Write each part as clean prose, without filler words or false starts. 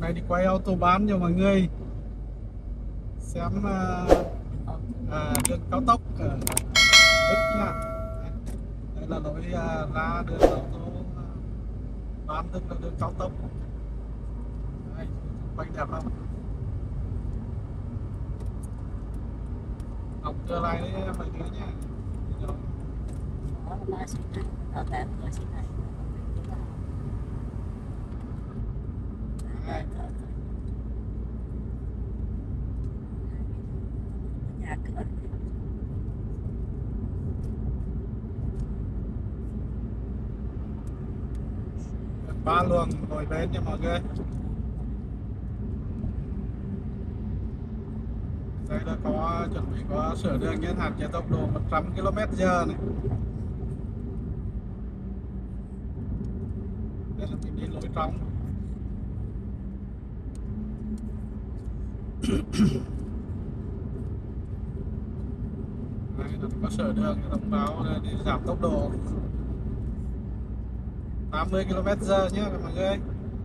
Này đi quay autobahn cho mọi người xem đường cao tốc ở Đức nha. Đây là lối ra đường autobahn, tức là đường cao tốc. Đây, quay đẹp không? Đọc trở lại đấy mọi người nha. Đó là xịn này, ở tại cửa xịn này. Đây. Nhà cửa. Ba luồng nổi bên nha mọi người. Đây là có chuẩn bị có sửa đường nhân hạn chế tốc độ 100 km/h này. Đây là mình đi lối trong. Đây là có sửa đường thông báo đi giảm tốc độ 80 km/h nhé mọi người.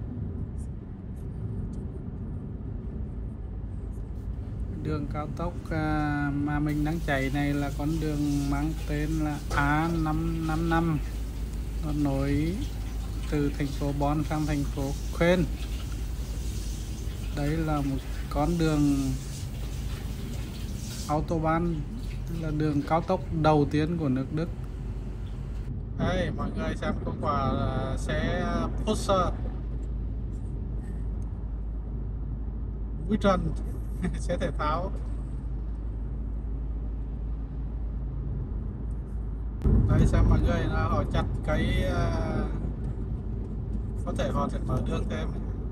Đường cao tốc mà mình đang chạy này là con đường mang tên là A555. Nó nối từ thành phố Bonn sang thành phố Köln. Đây là một con đường autobahn, là đường cao tốc đầu tiên của nước Đức. Đây mọi người xem có quả xe Porsche vui trần xe thể thao. Đây xem mọi người là họ chặt cái có thể họ sẽ mở đường thêm.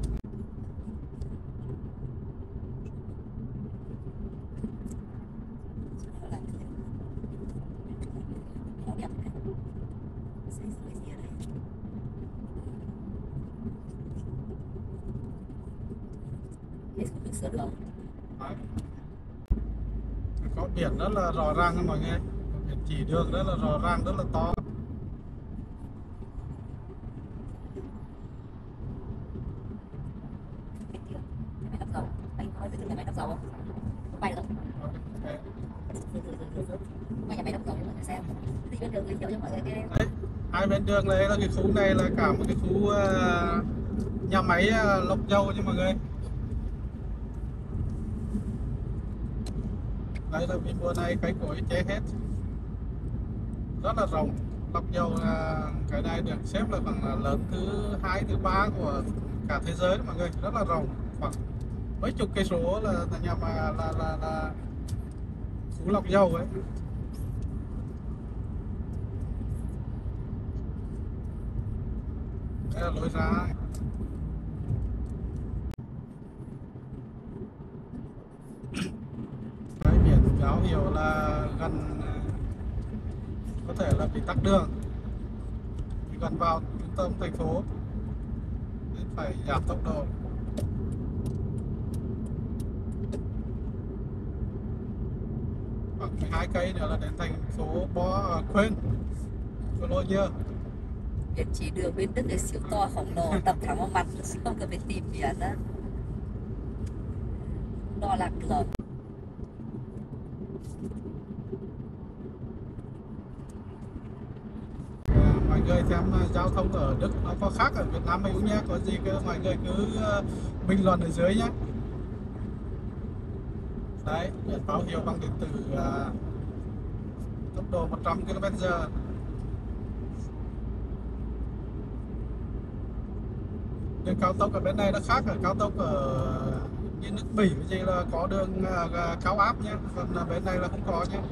Sửa đường. Đấy. Có biển rất là rõ ràng nha mọi người, biển chỉ đường rất là rõ ràng, rất là to. Máy đắp dầu. Anh có biết nhà máy đắp dầu không? Không bay được không? Qua nhà máy đắp dầu cho mọi người xem. Đi bên đường giới thiệu cho mọi người nghe. Đấy, hai bên đường này là cái khu này là cả một cái khu nhà máy lọc dầu nha mọi người. Đây là vì mùa này cây cối che hết, rất là rộng. Lọc dầu là cái này được xếp là khoảng lớn thứ 2, thứ 3 của cả thế giới đó mọi người, rất là rộng, khoảng mấy chục cây số là nhà mà là khu lọc dầu ấy. Đây là lối ra. Cái biển báo hiệu là gần, có thể là bị tắc đường, vì gần vào trung tâm thành phố nên phải giảm tốc độ. Khoảng 12 cây nữa là đến thành phố Köln, Cologne. Biển chỉ đường bên Đức thì siêu to khổng lồ, đập thẳng vào mặt, không cần phải tìm biển đó. Đo lạc đường. Mọi người xem giao thông ở Đức nó có khác ở Việt Nam hay không nhé, có gì cứ mọi người cứ bình luận ở dưới nhé. Đấy, biển báo hiệu bằng điện tử tốc độ 100 km/h. Đường cao tốc ở bên này nó khác ở cao tốc ở như nước Bỉ cái gì là có đường cao áp nhé, còn bên này là không có nhé.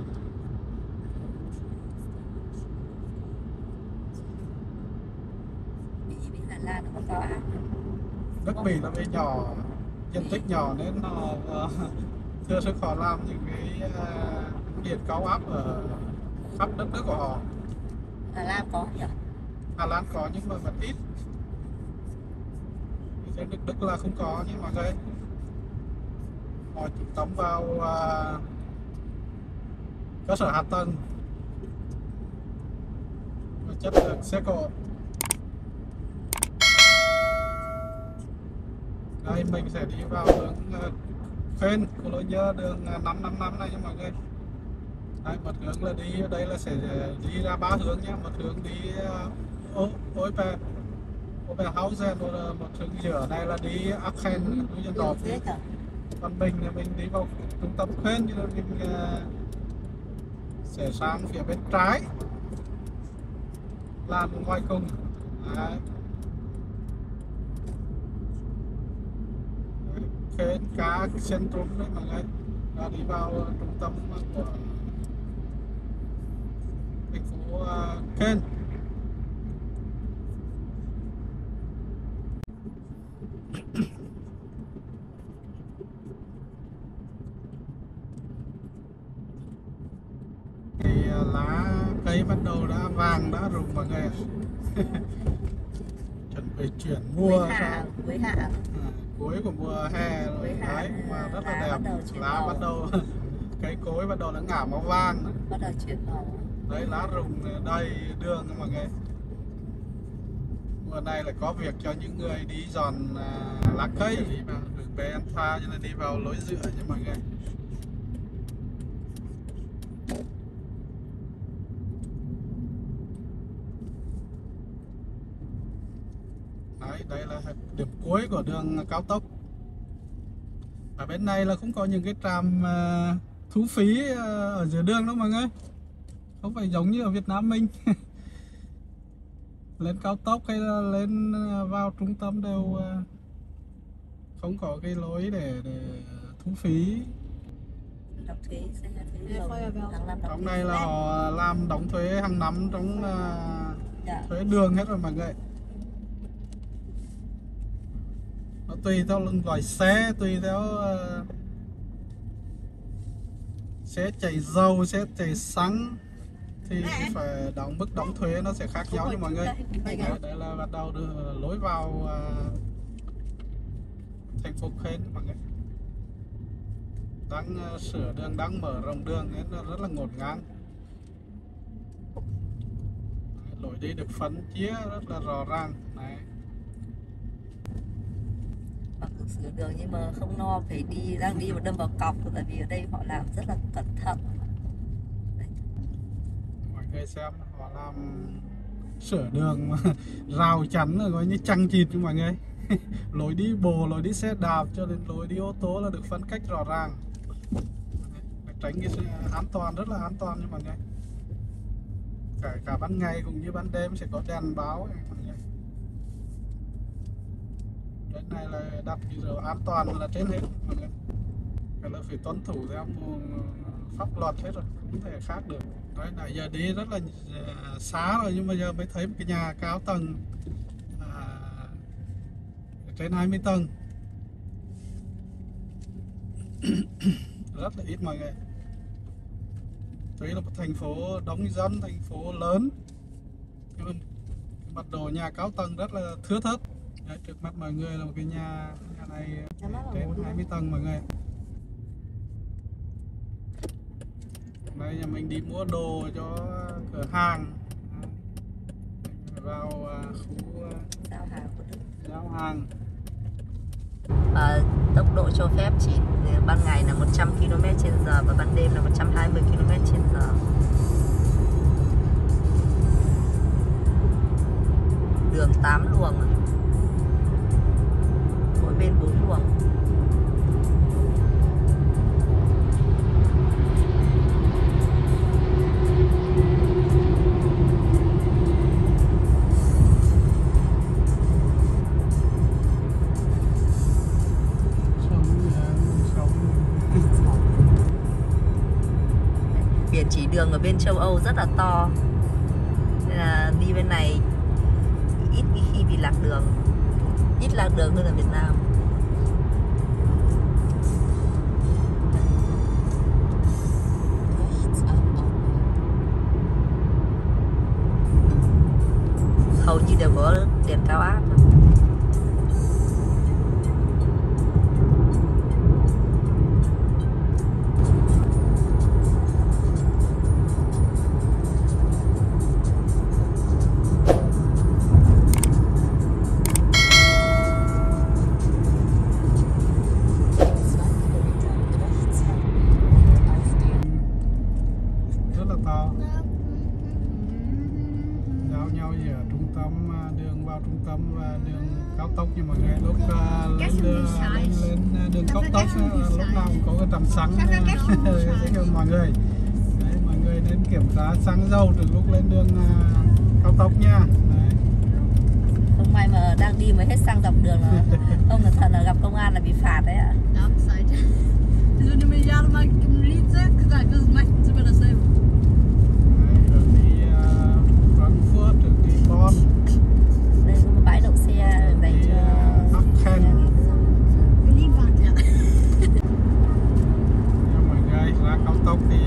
Bỉ với Hà Lan nó có cao áp. Nước Bỉ là bên nhỏ, diện tích nhỏ nên nó chưa sức họ làm những cái điện cao áp ở khắp đất nước của họ. Hà Lan có nhỉ? Hà Lan có nhưng mà vẫn ít. Trên Đức là không có nhưng mà cái họ chú tâm vào cơ sở hạ tầng và chất lượng xe cộ. Đây mình sẽ đi vào hướng Phên, Cologne đường 555 này nha mọi người. Đây, một hướng là đi, đây là sẽ đi ra 3 hướng nhé. Một hướng đi Oberhausen, một hướng giữa này là đi Aachen, Düsseldorf. Đường thế hả? Còn mình thì mình đi vào trung tâm Phên, cho nên mình sẽ sang phía bên trái, làn ngoài cùng. Đấy. Phên cá Centrum đấy mọi người, và đi vào trung tâm của thành phố Phên. Thì lá cây bắt đầu đã vàng, đã rụng mọi người. Chuẩn bị chuyển mùa Cuối hạ. Cuối của mùa hè rồi đấy, mà rất là đẹp. Lá bắt đầu cây cối bắt đầu nó ngả màu vàng, bắt đầu chuyển màu. đấy, lá rụng đầy đường mọi người. Mùa này lại có việc cho những người đi dọn lá cây, đi vào đường Bentra cho nên đi vào lối dựa nha mọi người. Đấy, đây là điểm cuối của đường cao tốc. Ở bên này là không có những cái trạm thu phí ở giữa đường đâu mọi người. Không phải giống như ở Việt Nam mình. Lên cao tốc hay là lên vào trung tâm đều không có cái lối để thu phí. Đóng thuế, sẽ là thuế hàng năm. Trong này là họ làm đóng thuế hàng năm trong thuế đường hết rồi mọi người. Nó tùy theo loại xe, tùy theo xe chạy dầu, xe chạy xăng thì phải mức đóng thuế nó sẽ khác nhau nha mọi người. Đây là bắt đầu lối vào thành phố Phên mọi người. Đang sửa đường, đang mở rộng đường nên nó rất là ngổn ngang. Lối đi được phân chia rất là rõ ràng. Này. Mặc dù sửa đường nhưng mà không no, phải đang đi và đâm vào cọc, tại vì ở đây họ làm rất là cẩn thận. Đấy. Mọi người xem họ làm sửa đường mà rào chắn rồi, coi như chằng chịt cho mọi người. Lối đi bộ, lối đi xe đạp cho đến lối đi ô tô là được phân cách rõ ràng. Tránh cái sự an toàn, rất là an toàn cho mọi người. Cả ban ngày cũng như ban đêm sẽ có đèn báo này, mọi người. Cái này là đặt cái giờ an toàn là trên hết mọi người. Cái là phải tuân thủ theo pháp luật hết rồi, không thể khác được. Đấy, nãy giờ đi rất là xa rồi nhưng mà giờ mới thấy một cái nhà cao tầng trên 20 tầng. Rất là ít mọi người. Tuy là một thành phố đông dân, thành phố lớn, nhưng mà mặt đồ nhà cao tầng rất là thưa thớt. Đấy, trước mắt mọi người là một cái nhà này trên 20 tầng mọi người. Đây nhà mình đi mua đồ cho cửa hàng, vào khu giao hàng. Tốc độ cho phép chỉ ban ngày là 100 km/h và ban đêm là 120 km/h. Đường 8 luồng, mỗi bên 4 luồng. Biển chỉ đường ở bên châu Âu rất là to, nên là đi bên này ít khi bị lạc đường, ít lạc đường hơn ở Việt Nam. Hầu như đều có đèn cao áp. giao nhau giữa trung tâm, đường vào trung tâm và đường cao tốc. Nhưng mọi người lúc lên đường cao tốc lúc nào cũng có cái trạm xăng cho mọi người. Đấy, mọi người nên kiểm tra xăng dầu từ lúc lên đường cao tốc nha. Đấy. Không may mà đang đi mới hết xăng dọc đường là không cẩn thận là gặp công an là bị phạt đấy ạ. Đường đi Frankfurt, đường đi Bonn. Đây có một bãi đậu xe dành cho Aachen. Mọi người ra cao tốc thì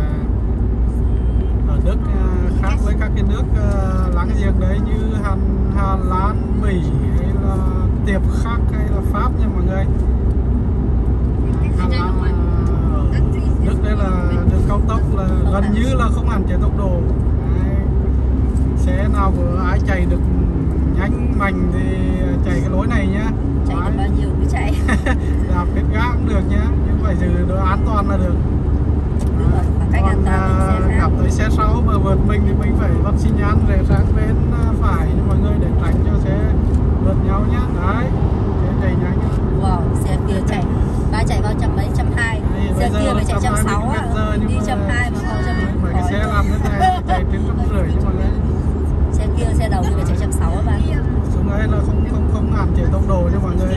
ở Đức khác với các cái nước láng giềng đấy như Hà Lan, Bỉ hay là Tiệp Khắc hay là Pháp nha mọi người. Hà Lan, Đức đây là đường cao tốc là gần như là không hạn chế tốc độ. Đấy. Xe nào của ai chạy được nhanh mạnh thì chạy cái lối này nhá. chạy được bao nhiêu cứ chạy. Đạp hết gác cũng được nhá, nhưng phải giữ độ an toàn là được. Khoảng cách an toàn mình gặp tới xe sau mà vượt mình thì mình phải vắt xi nhan để sang bên phải cho mọi người để tránh cho xe vượt nhau nhá. Đấy, để chạy nhanh nhá. Wow, xe kia chạy, ba chạy vào 120. Xe kia phải chạy 160 á, đi 120 mà không cho mình. Mấy cái xe làm thế này chạy đến 150 chứ mọi người. Xe kia xe đầu thì phải chạy 160 ba. Xuống đấy là không hạn chế tốc độ cho mọi người.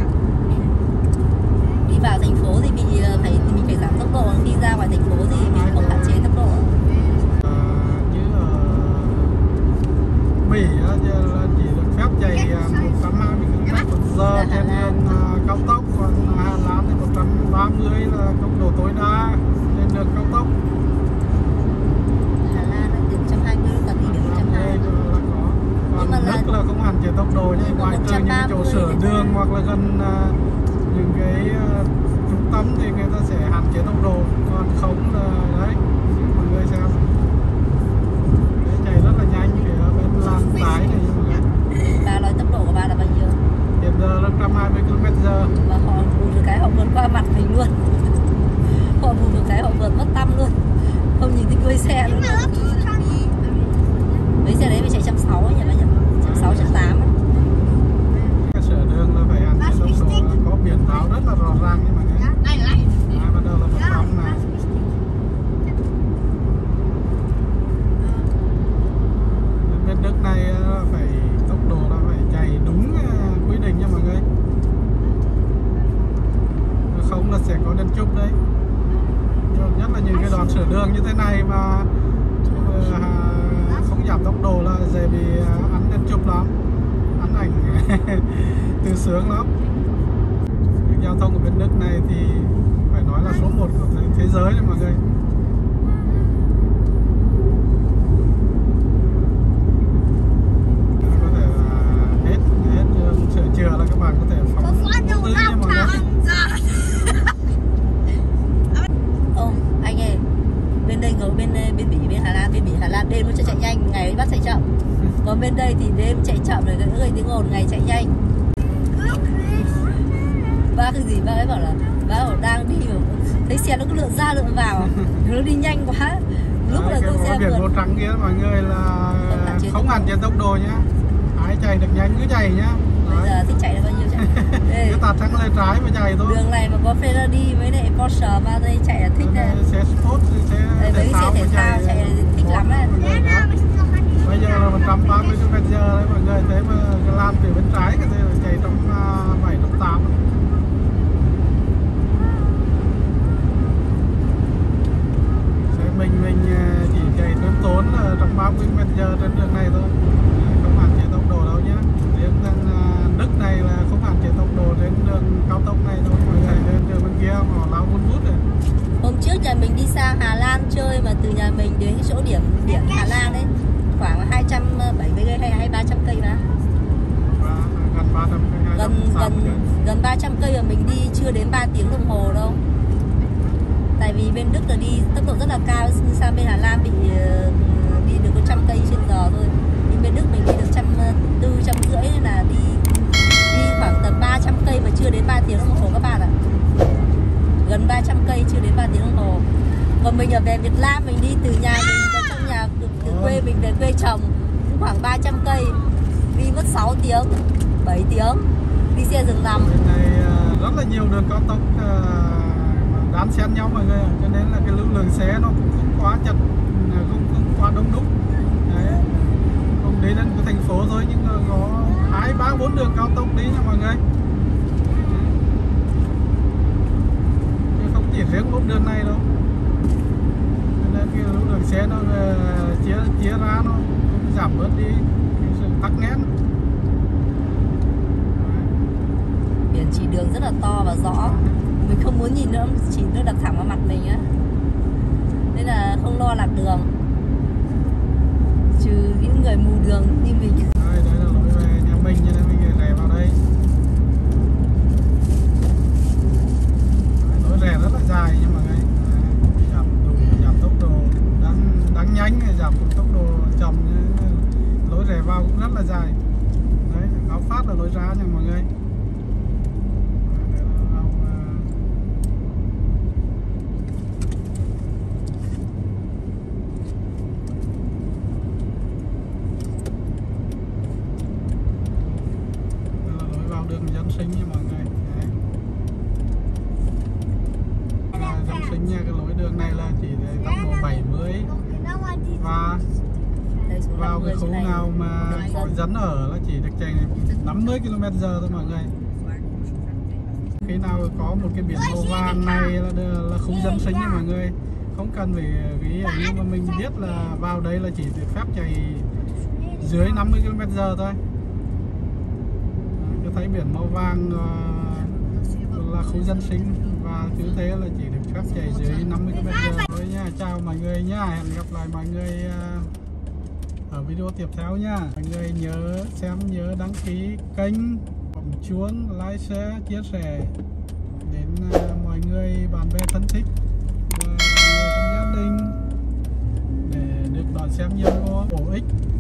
Đi vào thành phố thì mình phải giảm tốc độ, đi ra ngoài thành phố thì mình không hạn chế tốc độ. Như ở Bỉ là chỉ được phép chạy 120 km/h trên đường cao tốc, còn Hà Lan thì 130 là tốc độ tối đa trên đường cao tốc. Hà Lan từ 120 còn đi đến 120 là có. Còn Đức là không hạn chế tốc độ nhé, ngoài trừ những cái chỗ sửa đường hoặc là gần những cái trung tâm thì người ta sẽ hạn chế tốc độ, còn không là đấy mọi người xem đấy, chạy rất là nhanh thì ở bên làn tái này mọi người. Ba nói tốc độ của ba là bao nhiêu? Hiện giờ là 120 km/h. Và họ vụt được cái họ vượt qua mặt mình luôn. Họ vụt được cái họ vượt mất tăm luôn, không nhìn thấy đuôi xe luôn. Mấy xe đấy phải chạy 160 nhỉ, 160, 180. Cái sửa đường là phải hạn chế tốc độ, là có biển báo rất là rõ ràng nhưng mà bắt đầu là 100 này. Bên Đức này phải tốc độ là phải chạy đúng quy định nha mọi người, không là sẽ có đèn chụp đấy. Nhất là những cái đoạn sửa đường như thế này mà không giảm tốc độ là dễ bị ăn đèn chụp lắm, ăn ảnh từ sướng lắm. Giao thông ở bên Đức này thì phải nói là số 1 của thế giới đấy mọi người. Có thể là hết sửa chữa là các bạn có thể phóng tư nha mọi người. Ô, anh ơi, bên đây có bên Bỉ, bên Hà Lan đêm nó chạy nhanh, ngày ấy bắt chạy chậm. Còn bên đây thì đêm chạy chậm rồi gây tiếng ồn, ngày chạy nhanh. Ba cái gì ba ấy bảo là ba bảo đang đi mà thấy xe nó cứ lượn ra lượn vào, nó đi nhanh quá. Lúc là con xe biển màu trắng kia mọi người là không hạn chế tốc độ nhá, ai chạy được nhanh cứ chạy nhá. Bây giờ thích chạy là bao nhiêu chạy. Cứ tạt sang lề trái mà chạy thôi. Đường này mà có Ferrari với lại Porsche mà đây chạy là thích đấy. Xe sport thì xe thể thao chạy thích lắm đấy. Bây giờ là 130 km/h đấy mọi người, thế mà cái lan từ bên trái cái là chạy trong 7, trong 8. Xe mình chỉ chạy tốn tốn là trong 30 km/h trên đường này thôi, không hạn chế tốc độ đâu nhé. Riêng thằng Đức này là không hạn chế tốc độ trên đường cao tốc này đâu mọi người, lên đường bên kia họ lao vun vút rồi. Hôm trước nhà mình đi sang Hà Lan chơi mà từ nhà mình đến chỗ điểm Hà Lan đấy khoảng 270 cây hay 300 cây mà. Gần 300 cây. Gần 300 cây mà mình đi chưa đến 3 tiếng đồng hồ đâu. Tại vì bên Đức là đi tốc độ rất là cao, sang bên Hà Lan bị đi được có 100 cây trên giờ thôi. Nhưng bên Đức mình đi được 140, 150 nên là đi khoảng tầm 300 cây mà chưa đến 3 tiếng đồng hồ các bạn ạ. Gần 300 cây chưa đến 3 tiếng đồng hồ. Còn mình ở về Việt Nam mình đi từ nhà mình vào trong nhà từ quê mình về quê chồng khoảng 300 cây, đi mất 6 tiếng, 7 tiếng, đi xe giường nằm. Bên này rất là nhiều đường cao tốc đan xen nhau mọi người, cho nên là cái lưu lượng xe nó cũng không quá chật, không quá đông đúc. Đấy. Không đi đến cái thành phố thôi nhưng mà có 2, 3, 4 đường cao tốc đi nha mọi người. Chứ không chỉ riêng một đường này đâu. Cho nên cái lưu lượng xe nó chia ra nó cũng giảm bớt đi cái sự tắc nghẽn. Biển chỉ đường rất là to và rõ, mình không muốn nhìn nữa, chỉ nó đập thẳng vào mặt mình á, nên là không lo lạc đường, trừ những người mù đường như mình. Đây là lối về nhà mình, cho nên mình rẽ vào đây. Lối rẽ rất là dài nhưng mà giảm tốc độ đáng nhanh, giảm tốc độ chậm, lối rẽ vào cũng rất là dài. Đấy, Áo Phát là lối ra nha mọi người. Đường dân sinh nha mọi người. Dân sinh nha, cái lối đường này là chỉ tốc độ 70 và vào cái khu nào mà có dân ở là chỉ được chạy 50 km/h thôi mọi người. Khi nào có một cái biển màu vàng này là khu dân sinh nha mọi người, không cần phải ghi ấy, nhưng mà mình biết là vào đây là chỉ được phép chạy dưới 50 km/h thôi. Thấy biển màu vàng là khu dân sinh và cứ thế là chỉ được phép chạy dưới 50 km/h thôi nha. Chào mọi người nha, hẹn gặp lại mọi người ở video tiếp theo nha. Mọi người nhớ xem, nhớ đăng ký kênh, bấm chuông, like, share, chia sẻ đến mọi người, bạn bè thân thích và người trong gia đình để được đón xem nhiều video bổ ích.